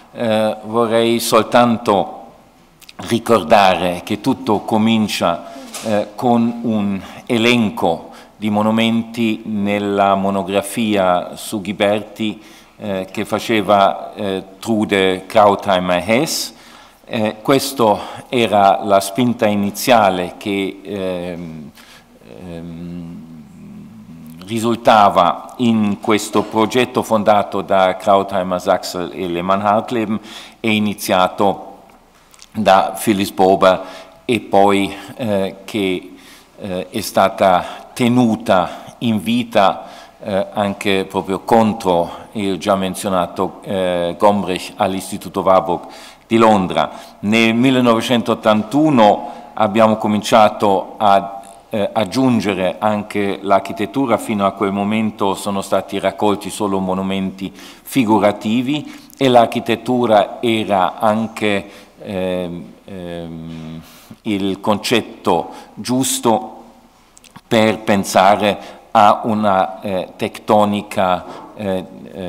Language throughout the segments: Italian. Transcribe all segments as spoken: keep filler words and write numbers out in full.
Eh, vorrei soltanto ricordare che tutto comincia eh, con un elenco di monumenti nella monografia su Ghiberti eh, che faceva eh, Trude Krautheimer-Hess. Eh, questa era la spinta iniziale che ehm, ehm, risultava in questo progetto fondato da Krautheimer, Saxel e Lehmann-Hartleben e iniziato da Phyllis Bober e poi eh, che eh, è stata tenuta in vita eh, anche proprio contro il già menzionato eh, Gombrich all'Istituto Warburg di Londra. Nel millenovecentottantuno abbiamo cominciato a Eh, aggiungere anche l'architettura. Fino a quel momento sono stati raccolti solo monumenti figurativi e l'architettura era anche eh, ehm, il concetto giusto per pensare a una eh, tectonica eh,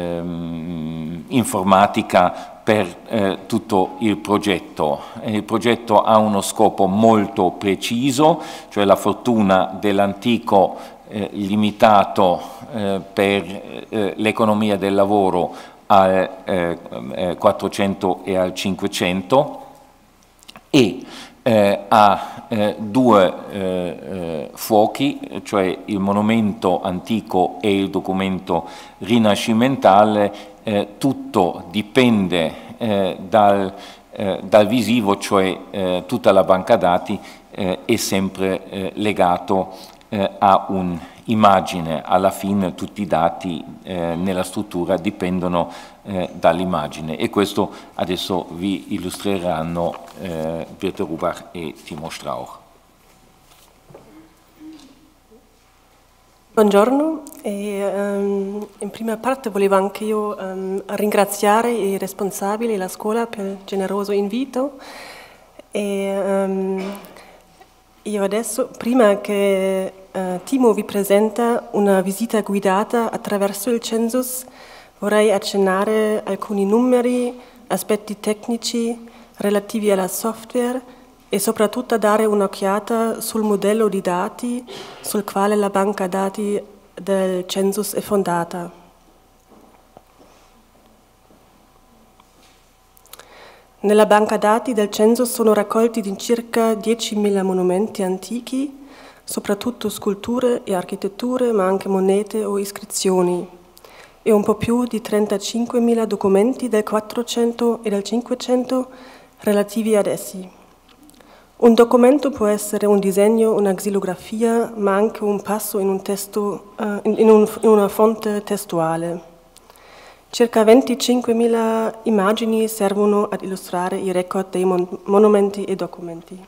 ehm, informatica per eh, tutto il progetto. Il progetto ha uno scopo molto preciso, cioè la fortuna dell'antico eh, limitato eh, per eh, l'economia del lavoro al eh, quattrocento e al cinquecento e eh, ha eh, due eh, eh, fuochi, cioè il monumento antico e il documento rinascimentale. Eh, tutto dipende eh, dal, eh, dal visivo, cioè eh, tutta la banca dati eh, è sempre eh, legato eh, a un'immagine. Alla fine tutti i dati eh, nella struttura dipendono eh, dall'immagine e questo adesso vi illustreranno eh, Birte Rubach e Timo Strauch. Buongiorno, e, um, in prima parte volevo anche io um, ringraziare i responsabili e la scuola per il generoso invito e um, io adesso, prima che uh, Timo vi presenta una visita guidata attraverso il census, vorrei accennare alcuni numeri, aspetti tecnici relativi alla software e soprattutto dare un'occhiata sul modello di dati sul quale la banca dati del census è fondata. Nella banca dati del census sono raccolti di circa diecimila monumenti antichi, soprattutto sculture e architetture, ma anche monete o iscrizioni, e un po' più di trentacinquemila documenti del quattrocento e del cinquecento relativi ad essi. Un documento può essere un disegno, una xilografia, ma anche un passo in, un testo, uh, in, in, un, in una fonte testuale. Circa venticinquemila immagini servono ad illustrare i record dei mon monumenti e documenti.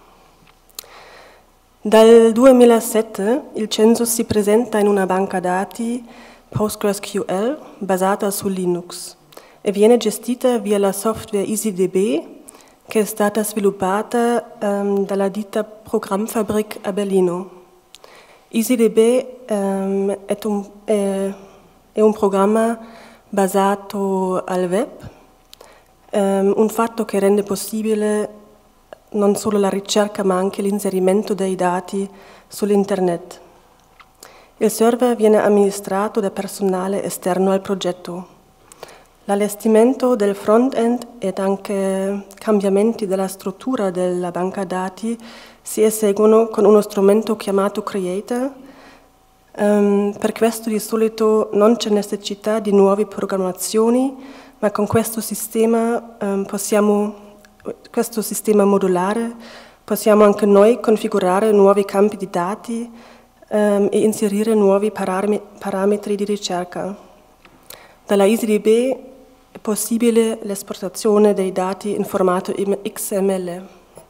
Dal duemilasette il census si presenta in una banca dati PostgreSQL basata su Linux e viene gestita via la software EasyDB, che è stata sviluppata um, dalla ditta Programmfabrik a Berlino. EasyDB um, è, un, è, è un programma basato al web, um, un fatto che rende possibile non solo la ricerca ma anche l'inserimento dei dati sull'internet. Il server viene amministrato da personale esterno al progetto. L'allestimento del front-end ed anche cambiamenti della struttura della banca dati si eseguono con uno strumento chiamato Creator. Um, per questo di solito non c'è necessità di nuove programmazioni, ma con questo sistema, um, possiamo, questo sistema modulare possiamo anche noi configurare nuovi campi di dati um, e inserire nuovi parametri di ricerca. Dalla EasyDB è possibile l'esportazione dei dati in formato X M L.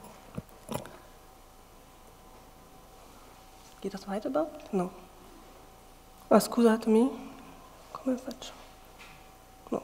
Geht das weiter? No. Ah, scusatemi, come faccio? No.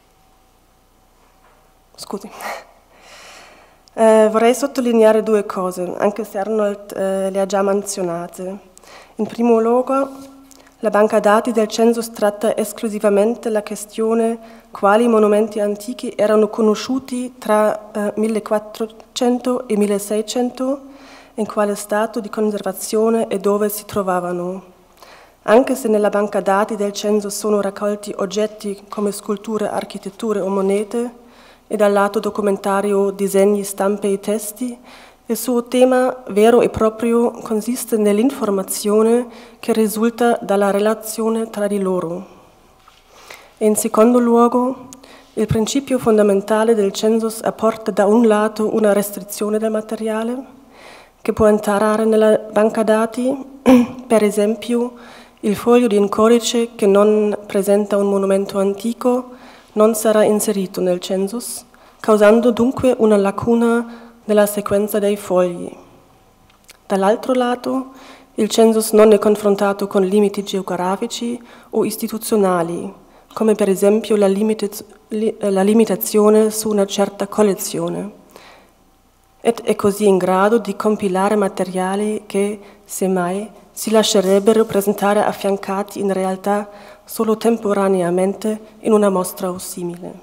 Scusi. Eh, vorrei sottolineare due cose, anche se Arnold eh, le ha già menzionate. In primo luogo, La banca dati del census tratta esclusivamente la questione quali monumenti antichi erano conosciuti tra eh, millequattrocento e milleseicento, in quale stato di conservazione e dove si trovavano. Anche se nella banca dati del census sono raccolti oggetti come sculture, architetture o monete, e dal lato documentario disegni, stampe e testi, il suo tema vero e proprio consiste nell'informazione che risulta dalla relazione tra di loro. E in secondo luogo, il principio fondamentale del census apporta da un lato una restrizione del materiale che può entrare nella banca dati, per esempio il foglio di un codice che non presenta un monumento antico non sarà inserito nel census, causando dunque una lacuna nella sequenza dei fogli. Dall'altro lato, il census non è confrontato con limiti geografici o istituzionali, come per esempio la, limita- la limitazione su una certa collezione, ed è così in grado di compilare materiali che, semmai, si lascerebbero presentare affiancati in realtà solo temporaneamente in una mostra o simile.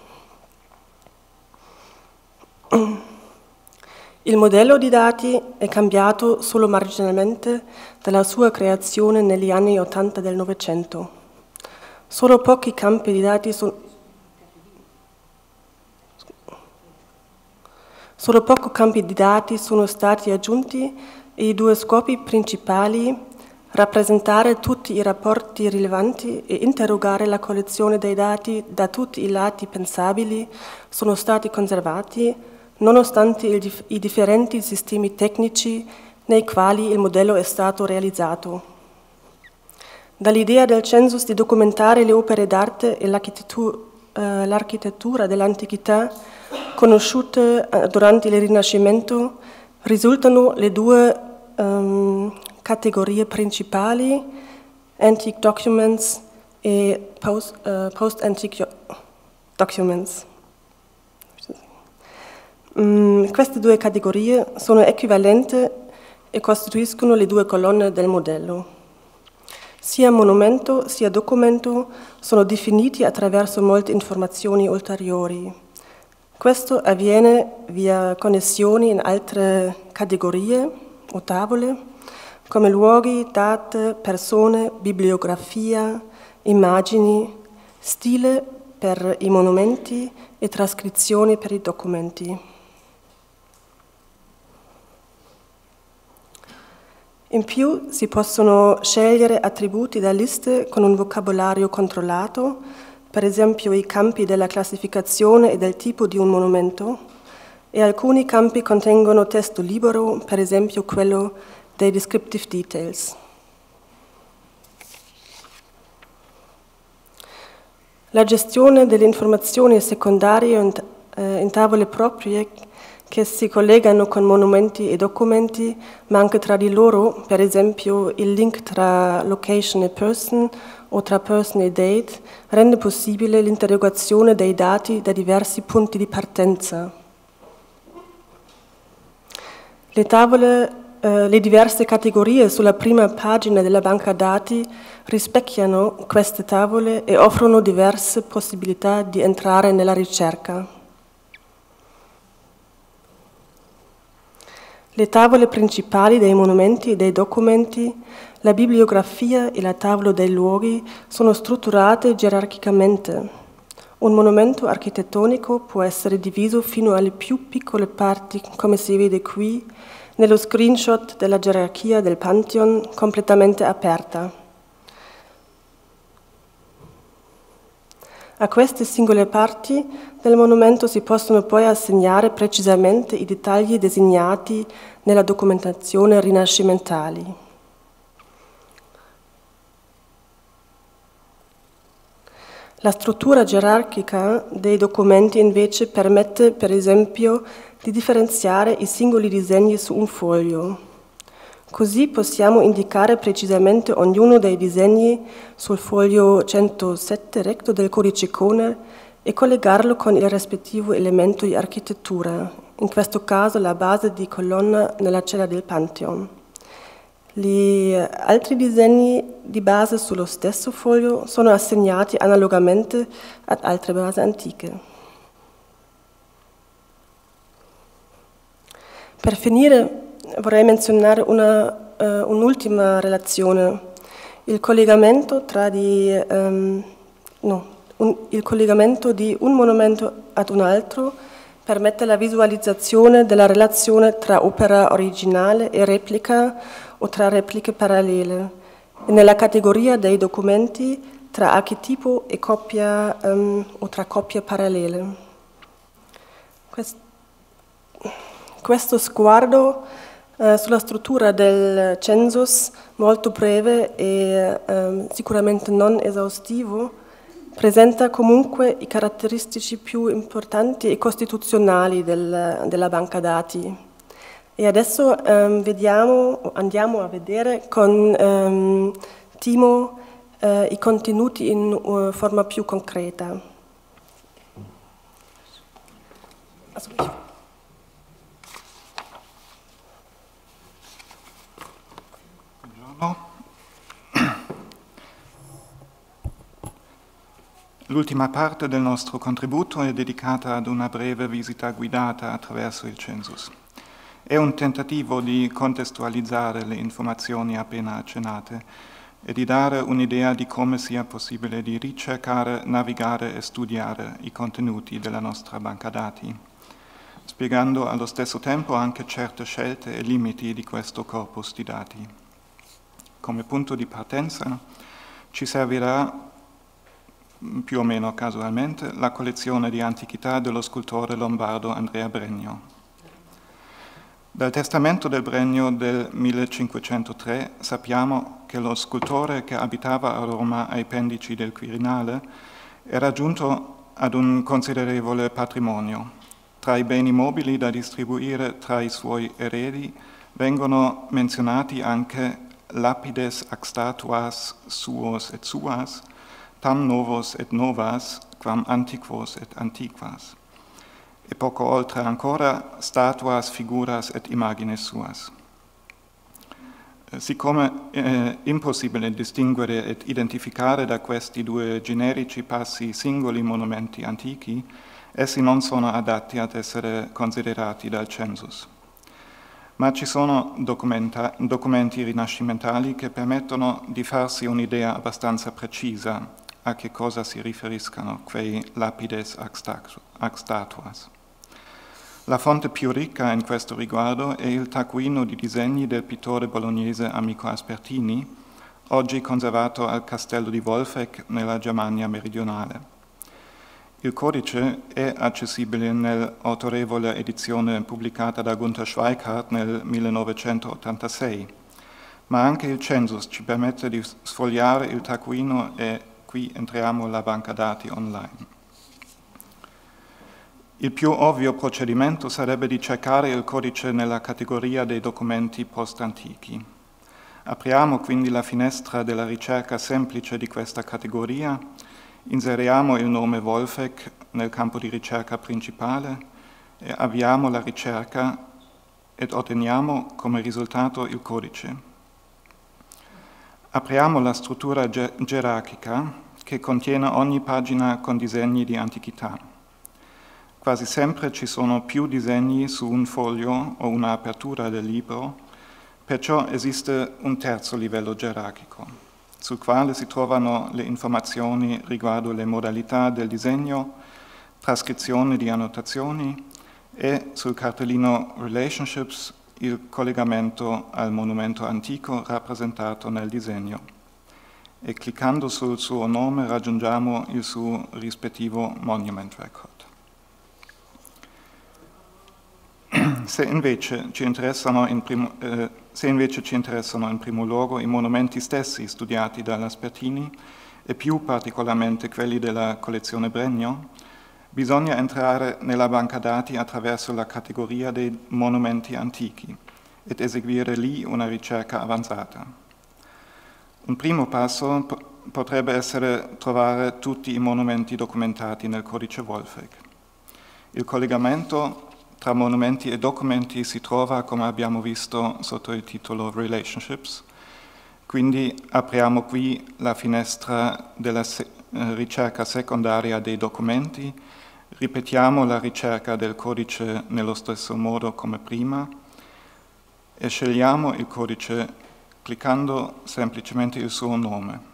Il modello di dati è cambiato solo marginalmente dalla sua creazione negli anni ottanta del Novecento. Solo pochi campi di dati sono Solo pochi campi di dati sono stati aggiunti e i due scopi principali, rappresentare tutti i rapporti rilevanti e interrogare la collezione dei dati da tutti i lati pensabili, sono stati conservati, nonostante il, i differenti sistemi tecnici nei quali il modello è stato realizzato. Dall'idea del census di documentare le opere d'arte e l'architettura, eh, l'architettura dell'antichità conosciute eh, durante il Rinascimento risultano le due um, categorie principali, antique documents e post, uh, post-antique documents. Mm, queste due categorie sono equivalenti e costituiscono le due colonne del modello. Sia monumento sia documento sono definiti attraverso molte informazioni ulteriori. Questo avviene via connessioni in altre categorie o tavole, come luoghi, date, persone, bibliografia, immagini, stile per i monumenti e trascrizioni per i documenti. In più si possono scegliere attributi da liste con un vocabolario controllato, per esempio i campi della classificazione e del tipo di un monumento, e alcuni campi contengono testo libero, per esempio quello dei descriptive details. La gestione delle informazioni secondarie in, eh, in tavole proprie che si collegano con monumenti e documenti, ma anche tra di loro, per esempio il link tra location e person o tra person e date, rende possibile l'interrogazione dei dati da diversi punti di partenza. Le tavole, eh, le diverse categorie sulla prima pagina della banca dati rispecchiano queste tavole e offrono diverse possibilità di entrare nella ricerca. Le tavole principali dei monumenti e dei documenti, la bibliografia e la tavola dei luoghi sono strutturate gerarchicamente. Un monumento architettonico può essere diviso fino alle più piccole parti, come si vede qui, nello screenshot della gerarchia del Pantheon completamente aperta. A queste singole parti del monumento si possono poi assegnare precisamente i dettagli designati nella documentazione rinascimentale. La struttura gerarchica dei documenti invece permette, per esempio, di differenziare i singoli disegni su un foglio. Così possiamo indicare precisamente ognuno dei disegni sul foglio centosette recto del codice Kohner e collegarlo con il rispettivo elemento di architettura, in questo caso la base di colonna nella cella del Pantheon. Gli altri disegni di base sullo stesso foglio sono assegnati analogamente ad altre basi antiche. Per finire vorrei menzionare una, uh, un'ultima relazione, il collegamento tra di, um, no, un, il collegamento di un monumento ad un altro permette la visualizzazione della relazione tra opera originale e replica o tra repliche parallele, e nella categoria dei documenti tra archetipo e coppia um, o tra coppie parallele. Quest Questo sguardo eh, sulla struttura del census, molto breve e eh, sicuramente non esaustivo, presenta comunque i caratteristici più importanti e costituzionali del, della banca dati. E adesso eh, vediamo, andiamo a vedere con ehm, Timo eh, i contenuti in uh, forma più concreta. L'ultima parte del nostro contributo è dedicata ad una breve visita guidata attraverso il census. È un tentativo di contestualizzare le informazioni appena accennate e di dare un'idea di come sia possibile di ricercare, navigare e studiare i contenuti della nostra banca dati, spiegando allo stesso tempo anche certe scelte e limiti di questo corpus di dati. Come punto di partenza ci servirà, più o meno casualmente, la collezione di antichità dello scultore lombardo Andrea Bregno. Dal testamento del Bregno del millecinquecentotre sappiamo che lo scultore che abitava a Roma ai pendici del Quirinale era giunto ad un considerevole patrimonio. Tra i beni mobili da distribuire tra i suoi eredi vengono menzionati anche lapides ac statuas suos et suas, tam novos et novas, quam antiquos et antiquas. E poco oltre ancora statuas, figuras et imagines suas. Siccome è impossibile distinguere ed identificare da questi due generici passi singoli monumenti antichi, essi non sono adatti ad essere considerati dal census. Ma ci sono documenti rinascimentali che permettono di farsi un'idea abbastanza precisa a che cosa si riferiscano quei lapides ac statuas. La fonte più ricca in questo riguardo è il taccuino di disegni del pittore bolognese Amico Aspertini, oggi conservato al castello di Wolfegg nella Germania meridionale. Il codice è accessibile nell'autorevole edizione pubblicata da Gunther Schweikart nel millenovecentottantasei, ma anche il census ci permette di sfogliare il taccuino e qui entriamo alla banca dati online. Il più ovvio procedimento sarebbe di cercare il codice nella categoria dei documenti post-antichi. Apriamo quindi la finestra della ricerca semplice di questa categoria, inseriamo il nome Wolfegg nel campo di ricerca principale e avviamo la ricerca ed otteniamo come risultato il codice. Apriamo la struttura ge- gerarchica che contiene ogni pagina con disegni di antichità. Quasi sempre ci sono più disegni su un foglio o un'apertura del libro, perciò esiste un terzo livello gerarchico, sul quale si trovano le informazioni riguardo le modalità del disegno, trascrizione di annotazioni e sul cartellino Relationships il collegamento al monumento antico rappresentato nel disegno. E cliccando sul suo nome raggiungiamo il suo rispettivo Monument Record. Se invece ci interessano in primo, eh, se invece ci interessano in primo luogo i monumenti stessi studiati dall'Aspertini e più particolarmente quelli della collezione Bregno, bisogna entrare nella banca dati attraverso la categoria dei monumenti antichi ed eseguire lì una ricerca avanzata. Un primo passo potrebbe essere trovare tutti i monumenti documentati nel codice Wolfegg. Il collegamento tra monumenti e documenti si trova, come abbiamo visto, sotto il titolo Relationships. Quindi apriamo qui la finestra della se- ricerca secondaria dei documenti, ripetiamo la ricerca del codice nello stesso modo come prima e scegliamo il codice cliccando semplicemente il suo nome.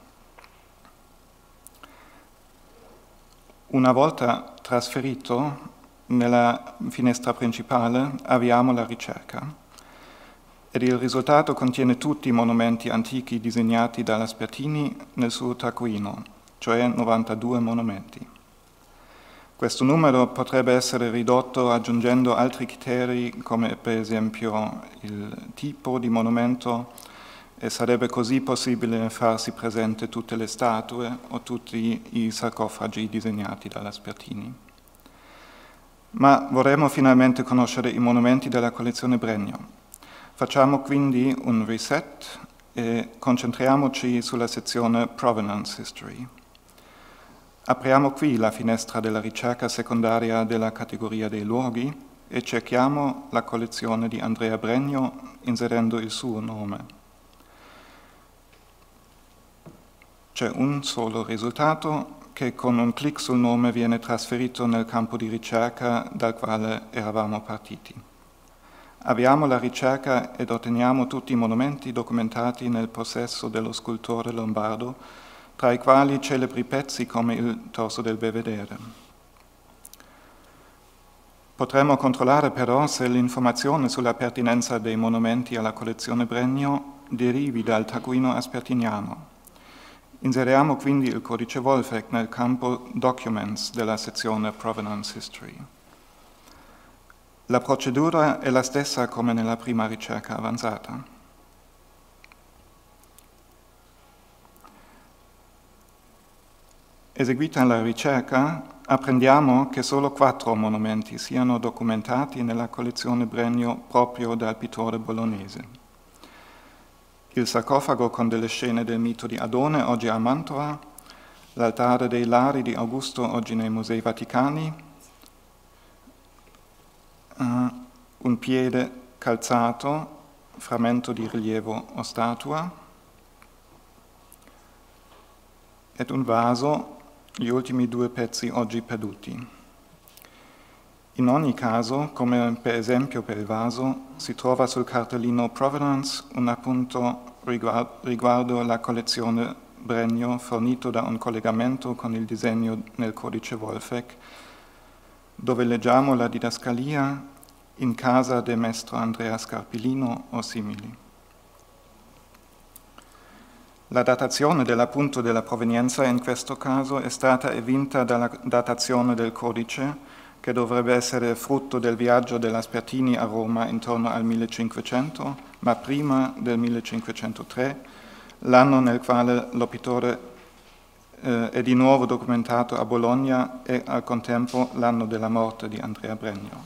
Una volta trasferito nella finestra principale avviamo la ricerca ed il risultato contiene tutti i monumenti antichi disegnati dalla Spertini nel suo taccuino, cioè novantadue monumenti. Questo numero potrebbe essere ridotto aggiungendo altri criteri come per esempio il tipo di monumento e sarebbe così possibile farsi presente tutte le statue o tutti i sarcofagi disegnati dalla Spertini. Ma vorremmo finalmente conoscere i monumenti della collezione Bregno. Facciamo quindi un reset e concentriamoci sulla sezione Provenance History. Apriamo qui la finestra della ricerca secondaria della categoria dei luoghi e cerchiamo la collezione di Andrea Bregno inserendo il suo nome. C'è un solo risultato che con un clic sul nome viene trasferito nel campo di ricerca dal quale eravamo partiti. Avviamo la ricerca ed otteniamo tutti i monumenti documentati nel possesso dello scultore lombardo, tra i quali celebri pezzi come il Torso del Belvedere. Potremmo controllare però se l'informazione sulla pertinenza dei monumenti alla collezione Bregno derivi dal taccuino aspertiniano. Inseriamo quindi il codice Wolfeck nel campo Documents della sezione Provenance History. La procedura è la stessa come nella prima ricerca avanzata. Eseguita la ricerca, apprendiamo che solo quattro monumenti siano documentati nella collezione Bregno proprio dal pittore bolognese. Il sarcofago con delle scene del mito di Adone, oggi a Mantova, l'altare dei Lari di Augusto, oggi nei Musei Vaticani, uh, un piede calzato, frammento di rilievo o statua, ed un vaso, gli ultimi due pezzi oggi perduti. In ogni caso, come per esempio per il vaso, si trova sul cartellino Provenance un appunto riguardo la collezione Bregno fornito da un collegamento con il disegno nel codice Wolfeck, dove leggiamo la didascalia in casa del maestro Andrea Scarpellino o simili. La datazione dell'appunto della provenienza in questo caso è stata evinta dalla datazione del codice, che dovrebbe essere frutto del viaggio della Spertini a Roma intorno al millecinquecento, ma prima del millecinquecentotre, l'anno nel quale l'opitore eh, è di nuovo documentato a Bologna e al contempo l'anno della morte di Andrea Bregno.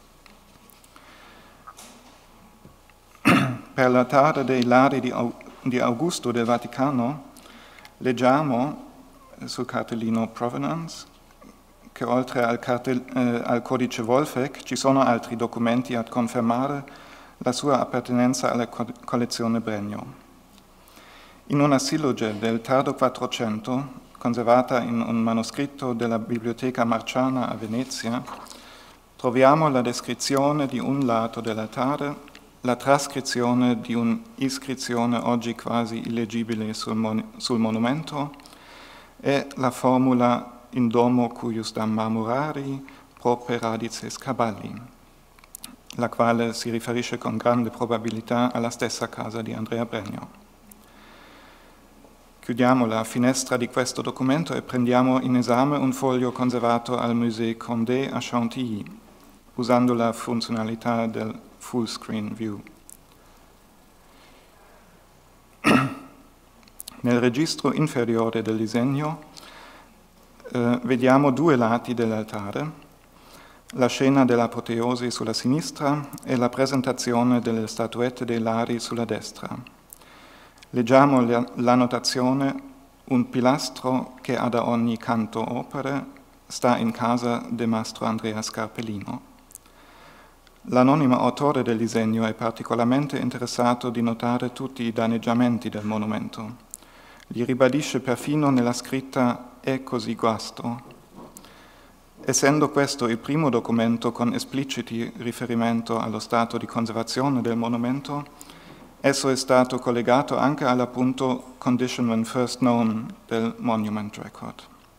Per l'altare dei Lari di Augusto del Vaticano leggiamo sul cartellino Provenance che oltre al, cartel, eh, al codice Wolfeck ci sono altri documenti a confermare la sua appartenenza alla co- collezione Bregno. In una silloge del tardo Quattrocento, conservata in un manoscritto della Biblioteca Marciana a Venezia, troviamo la descrizione di un lato dell'altare, la trascrizione di un'iscrizione oggi quasi illeggibile sul, mon- sul monumento e la formula in domo cuius dam marmorari prope radices caballi, la quale si riferisce con grande probabilità alla stessa casa di Andrea Bregno. Chiudiamo la finestra di questo documento e prendiamo in esame un foglio conservato al Musée Condé a Chantilly, usando la funzionalità del full screen view. Nel registro inferiore del disegno Eh, vediamo due lati dell'altare, la scena dell'apoteosi sulla sinistra e la presentazione delle statuette dei Lari sulla destra. Leggiamo la, la notazione: un pilastro che ha da ogni canto opere sta in casa de mastro Andrea Scarpellino. L'anonimo autore del disegno è particolarmente interessato di notare tutti i danneggiamenti del monumento. Li ribadisce perfino nella scritta «È così guasto». Essendo questo il primo documento con espliciti riferimento allo stato di conservazione del monumento, esso è stato collegato anche all'appunto «Condition when first known» del Monument Record.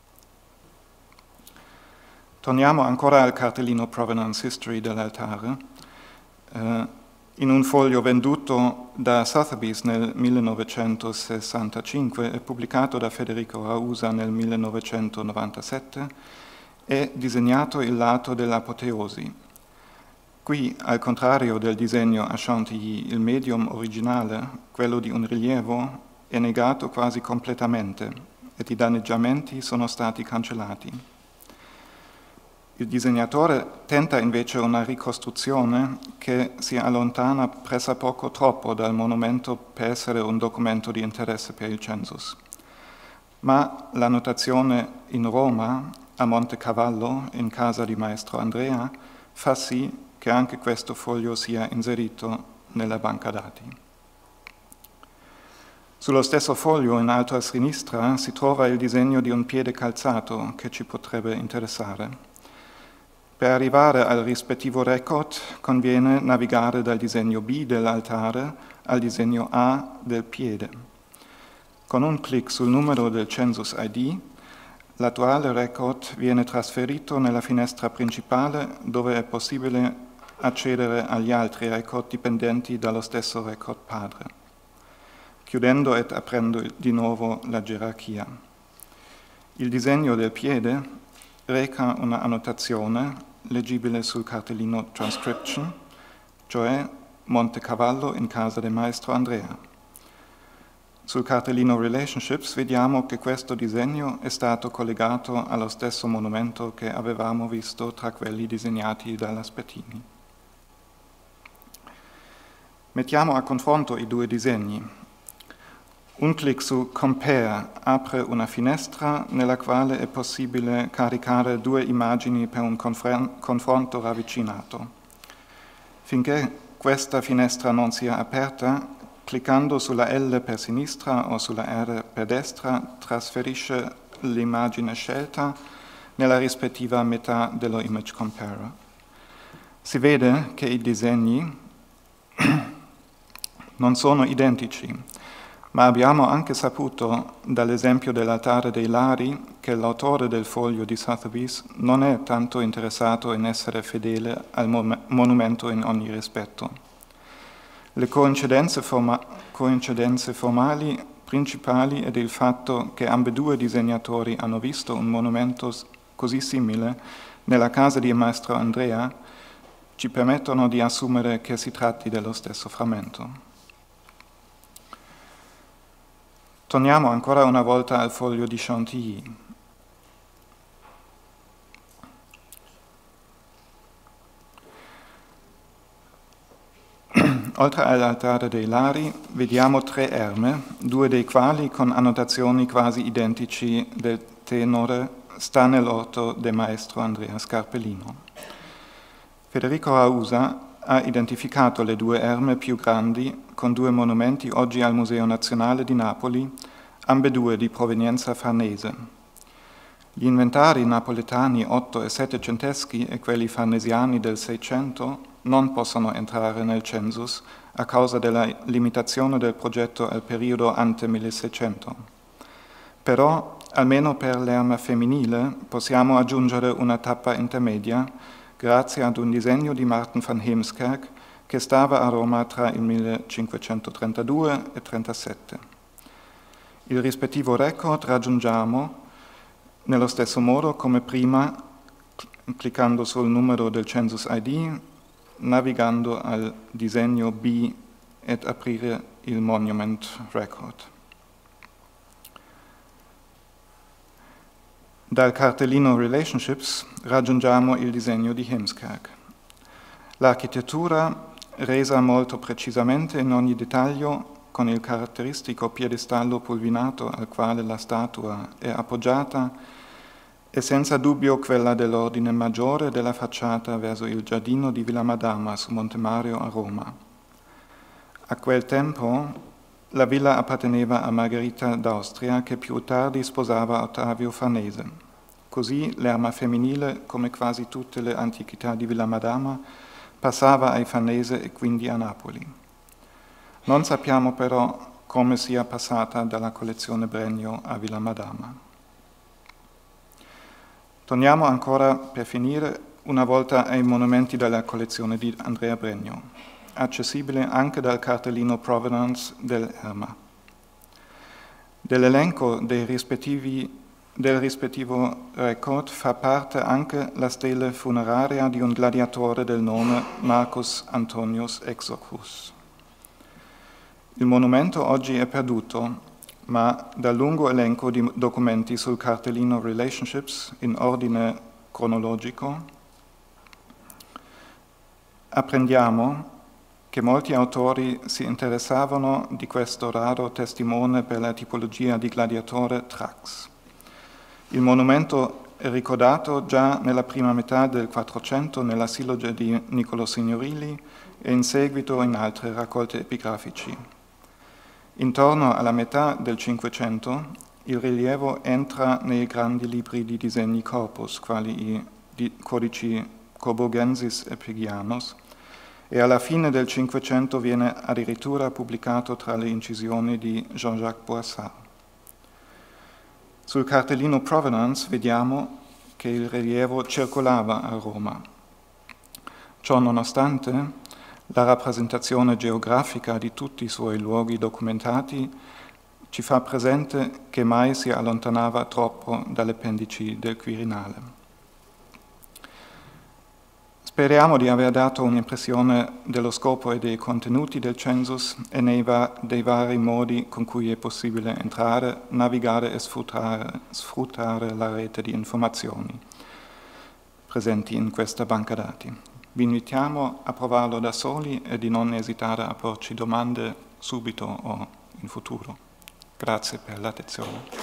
Torniamo ancora al cartellino Provenance History dell'altare. Eh, in un foglio venduto da Sotheby's nel millenovecentosessantacinque e pubblicato da Federico Rausa nel millenovecentonovantasette, è disegnato il lato dell'apoteosi. Qui, al contrario del disegno a Chantilly, il medium originale, quello di un rilievo, è negato quasi completamente ed i danneggiamenti sono stati cancellati. Il disegnatore tenta invece una ricostruzione che si allontana pressappoco troppo dal monumento per essere un documento di interesse per il census. Ma la notazione in Roma, a Montecavallo, in casa di Maestro Andrea, fa sì che anche questo foglio sia inserito nella banca dati. Sullo stesso foglio, in alto a sinistra, si trova il disegno di un piede calzato che ci potrebbe interessare. Per arrivare al rispettivo record conviene navigare dal disegno B dell'altare al disegno A del piede. Con un clic sul numero del Census I D, l'attuale record viene trasferito nella finestra principale dove è possibile accedere agli altri record dipendenti dallo stesso record padre, chiudendo ed aprendo di nuovo la gerarchia. Il disegno del piede reca una annotazione leggibile sul cartellino Transcription, cioè Montecavallo in casa del Maestro Andrea. Sul cartellino Relationships vediamo che questo disegno è stato collegato allo stesso monumento che avevamo visto tra quelli disegnati dalla Spettini. Mettiamo a confronto i due disegni. Un clic su Compare apre una finestra nella quale è possibile caricare due immagini per un confronto ravvicinato. Finché questa finestra non sia aperta, cliccando sulla L per sinistra o sulla R per destra, trasferisce l'immagine scelta nella rispettiva metà dello Image Comparer. Si vede che i disegni non sono identici, ma abbiamo anche saputo dall'esempio dell'altare dei Lari che l'autore del foglio di Sotheby's non è tanto interessato in essere fedele al monumento in ogni rispetto. Le coincidenze, forma- coincidenze formali principali ed il fatto che ambedue disegnatori hanno visto un monumento così simile nella casa di Maestro Andrea ci permettono di assumere che si tratti dello stesso frammento. Torniamo ancora una volta al foglio di Chantilly. Oltre all'altare dei Lari vediamo tre erme, due dei quali con annotazioni quasi identici del tenore sta nell'orto del Maestro Andrea Scarpellino. Federico Rausa ha identificato le due erme più grandi con due monumenti oggi al Museo Nazionale di Napoli, ambedue di provenienza farnese. Gli inventari napoletani otto e settecenteschi e quelli farnesiani del Seicento non possono entrare nel census a causa della limitazione del progetto al periodo ante milleseicento. Però, almeno per l'erma femminile, possiamo aggiungere una tappa intermedia grazie ad un disegno di Marten van Heemskerk che stava a Roma tra il millecinquecentotrentadue e trentasette. Il rispettivo record raggiungiamo nello stesso modo come prima, cliccando sul numero del Census I D, navigando al disegno B ed aprire il Monument Record. Dal cartellino Relationships raggiungiamo il disegno di Heemskerk. L'architettura, resa molto precisamente in ogni dettaglio, con il caratteristico piedistallo pulvinato al quale la statua è appoggiata, e senza dubbio quella dell'ordine maggiore della facciata verso il giardino di Villa Madama su Monte Mario a Roma. A quel tempo la villa apparteneva a Margherita d'Austria, che più tardi sposava Ottavio Farnese. Così l'erma femminile, come quasi tutte le antichità di Villa Madama, passava ai Farnese e quindi a Napoli. Non sappiamo però come sia passata dalla collezione Bregno a Villa Madama. Torniamo ancora, per finire, una volta ai monumenti della collezione di Andrea Bregno, accessibile anche dal cartellino Provenance dell'Erma. Dell'elenco dei rispettivi, del rispettivo record fa parte anche la stele funeraria di un gladiatore del nome Marcus Antonius Exorcus. Il monumento oggi è perduto, ma dal lungo elenco di documenti sul cartellino Relationships in ordine cronologico apprendiamo che molti autori si interessavano di questo raro testimone per la tipologia di gladiatore Thrax. Il monumento è ricordato già nella prima metà del Quattrocento nella Siloge di Niccolò Signorili e in seguito in altre raccolte epigrafici. Intorno alla metà del Cinquecento il rilievo entra nei grandi libri di disegni corpus, quali i codici Coburgensis e Pegianos, e alla fine del Cinquecento viene addirittura pubblicato tra le incisioni di Jean-Jacques Boissard. Sul cartellino Provenance vediamo che il rilievo circolava a Roma. Ciò nonostante, la rappresentazione geografica di tutti i suoi luoghi documentati ci fa presente che mai si allontanava troppo dalle pendici del Quirinale. Speriamo di aver dato un'impressione dello scopo e dei contenuti del census e nei va- dei vari modi con cui è possibile entrare, navigare e sfruttare, sfruttare la rete di informazioni presenti in questa banca dati. Vi invitiamo a provarlo da soli e di non esitare a porci domande subito o in futuro. Grazie per l'attenzione.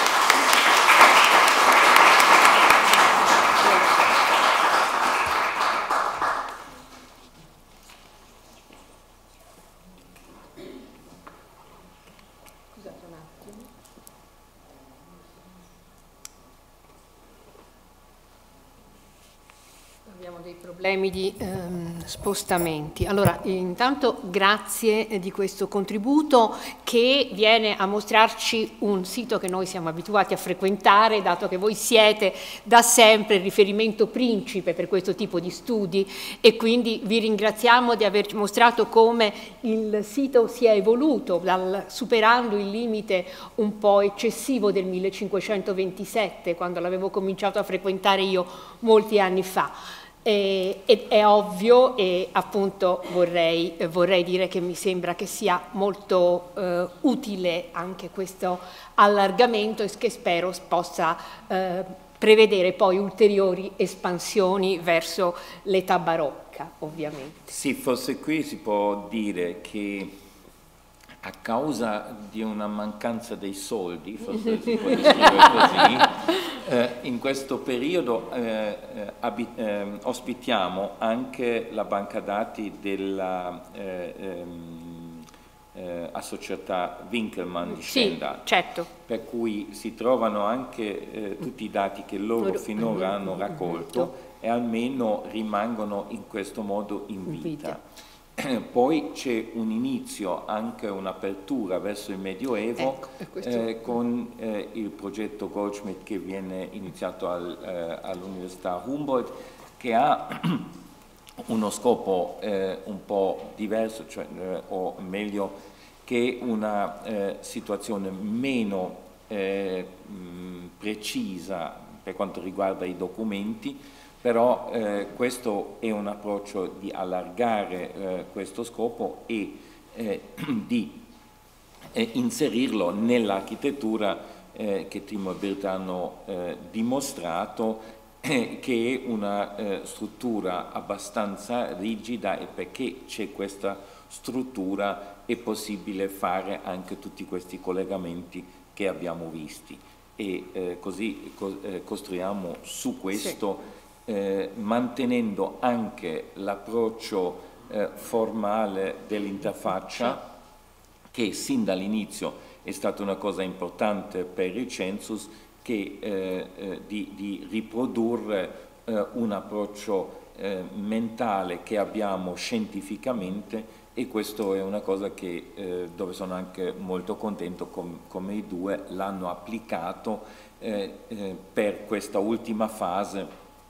Problemi di ehm, spostamenti. Allora, intanto grazie di questo contributo che viene a mostrarci un sito che noi siamo abituati a frequentare, dato che voi siete da sempre il riferimento principe per questo tipo di studi, e quindi vi ringraziamo di averci mostrato come il sito si è evoluto, dal, superando il limite un po' eccessivo del millecinquecentoventisette, quando l'avevo cominciato a frequentare io molti anni fa. E, ed è ovvio, e appunto vorrei, vorrei dire che mi sembra che sia molto eh, utile anche questo allargamento, e che spero possa eh, prevedere poi ulteriori espansioni verso l'età barocca, ovviamente. Sì, forse qui si può dire che a causa di una mancanza dei soldi, forse si può descrivere così, eh, in questo periodo eh, eh, ospitiamo anche la banca dati della eh, ehm, eh, associata Winkelmann di Stendhal, sì, certo. Per cui si trovano anche eh, tutti i dati che loro finora hanno raccolto e almeno rimangono in questo modo in vita. Poi c'è un inizio, anche un'apertura verso il Medioevo, ecco, eh, con eh, il progetto Goldschmidt che viene iniziato al, eh, all'Università Humboldt, che ha uno scopo eh, un po' diverso, cioè, eh, o meglio, che una eh, situazione meno eh, mh, precisa per quanto riguarda i documenti. Però eh, questo è un approccio di allargare eh, questo scopo e eh, di eh, inserirlo nell'architettura eh, che Timo e Birta hanno eh, dimostrato, eh, che è una eh, struttura abbastanza rigida, e perché c'è questa struttura è possibile fare anche tutti questi collegamenti che abbiamo visti. e eh, così co eh, costruiamo su questo, sì. eh, mantenendo anche l'approccio eh, formale dell'interfaccia, sì. che sin dall'inizio è stata una cosa importante per il Census, che, eh, eh, di, di riprodurre eh, un approccio eh, mentale che abbiamo scientificamente, e questo è una cosa che, eh, dove sono anche molto contento com come i due l'hanno applicato eh, eh, per questa ultima fase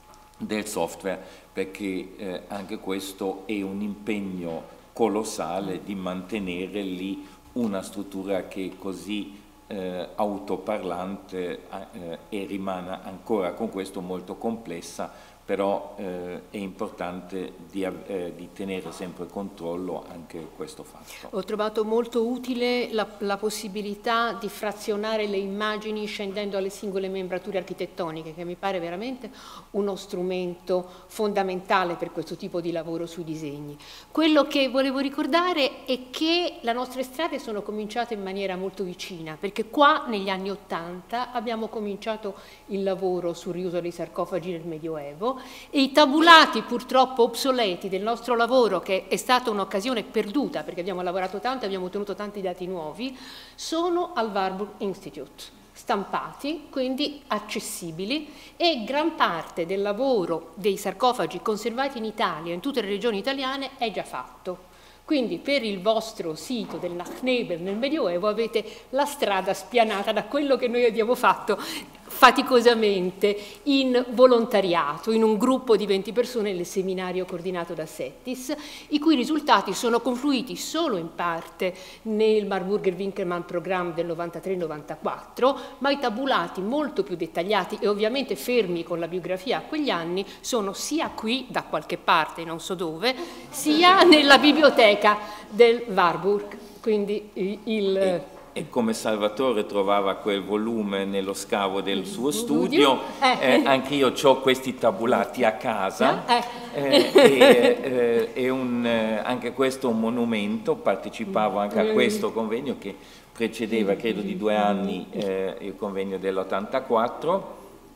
del software, perché eh, anche questo è un impegno colossale di mantenere lì una struttura che è così eh, autoparlante eh, e rimane ancora con questo molto complessa, però eh, è importante di, eh, di tenere sempre controllo anche questo fatto. Ho trovato molto utile la, la possibilità di frazionare le immagini scendendo alle singole membrature architettoniche, che mi pare veramente uno strumento fondamentale per questo tipo di lavoro sui disegni. Quello che volevo ricordare è che le nostre strade sono cominciate in maniera molto vicina, perché qua negli anni Ottanta abbiamo cominciato il lavoro sul riuso dei sarcofagi nel Medioevo, e i tabulati purtroppo obsoleti del nostro lavoro, che è stata un'occasione perduta perché abbiamo lavorato tanto e abbiamo ottenuto tanti dati nuovi, sono al Warburg Institute, stampati, quindi accessibili, e gran parte del lavoro dei sarcofagi conservati in Italia, in tutte le regioni italiane, è già fatto. Quindi per il vostro sito del Nachnebel nel Medioevo avete la strada spianata da quello che noi abbiamo fatto faticosamente in volontariato, in un gruppo di venti persone nel seminario coordinato da Settis, i cui risultati sono confluiti solo in parte nel Marburger-Winkelmann Programm del novantatré novantaquattro, ma i tabulati molto più dettagliati e ovviamente fermi con la biografia a quegli anni sono sia qui, da qualche parte, non so dove, sia nella biblioteca del Warburg. Quindi il... E, e come Salvatore trovava quel volume nello scavo del suo studio, eh, anche io ho questi tabulati a casa, eh, e, eh, è un, anche questo è un monumento. Partecipavo anche a questo convegno che precedeva, credo di due anni, eh, il convegno dell'ottantaquattro.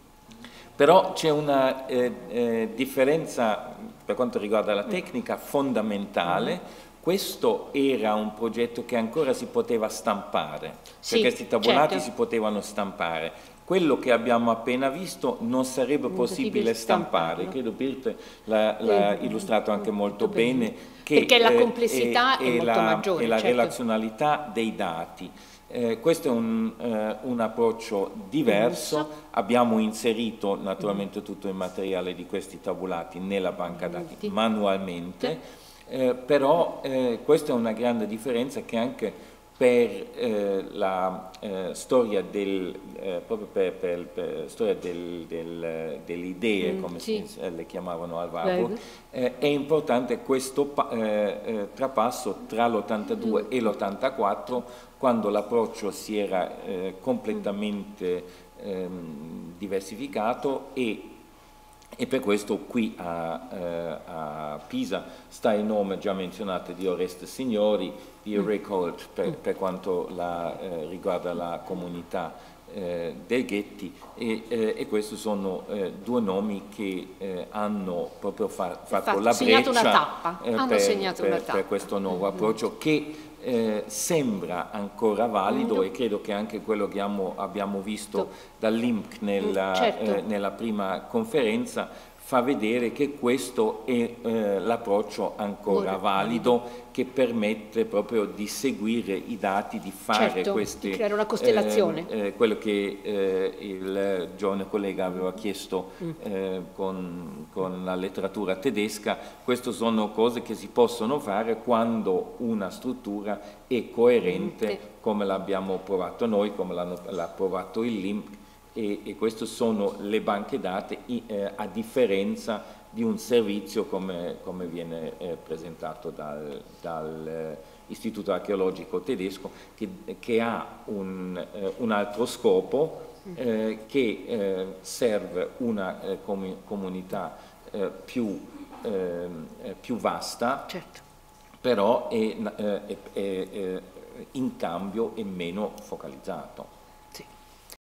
Però c'è una eh, eh, differenza per quanto riguarda la tecnica fondamentale. Questo era un progetto che ancora si poteva stampare, sì, perché questi tabulati certo. si potevano stampare. Quello che abbiamo appena visto non sarebbe possibile stampare, credo Birte l'ha illustrato anche molto bene, che, perché la complessità eh, è, è molto la, maggiore. E la certo. relazionalità dei dati. Eh, questo è un, eh, un approccio diverso. Abbiamo inserito naturalmente tutto il materiale di questi tabulati nella banca dati manualmente. Eh, però eh, questa è una grande differenza che anche per eh, la eh, storia del eh, proprio per, per, per storia del, del, delle idee, mm, come sì. si, le chiamavano al Warburg, eh, è importante questo eh, eh, trapasso tra l'ottantadue mm. e l'ottantaquattro, quando l'approccio si era eh, completamente ehm, diversificato, e E per questo qui a, eh, a Pisa sta il nome già menzionato di Oreste Signori, di Rick Holt per, per quanto la, eh, riguarda la comunità eh, del Getty, e, eh, e questi sono eh, due nomi che eh, hanno proprio fa, fatto Infatti, la breccia una tappa. Eh, hanno per, segnato per, una tappa. per questo nuovo approccio che Eh, sembra ancora valido, mm. e credo che anche quello che abbiamo, abbiamo visto dall'I M C nella, certo. eh, nella prima conferenza fa vedere che questo è eh, l'approccio ancora Buone, valido, valido che permette proprio di seguire i dati, di fare certo, queste... di creare una costellazione. Eh, eh, quello che eh, il giovane collega aveva chiesto mm. eh, con, con la letteratura tedesca, queste sono cose che si possono fare quando una struttura è coerente, mm. come l'abbiamo provato noi, come l'ha provato il L I M C, e, e queste sono le banche dati, eh, a differenza di un servizio come, come viene eh, presentato dal, dal eh, Istituto Archeologico Tedesco, che, che ha un, eh, un altro scopo, eh, che eh, serve una eh, com comunità eh, più, eh, più vasta, certo. però è, eh, è, è, è in cambio è meno focalizzato.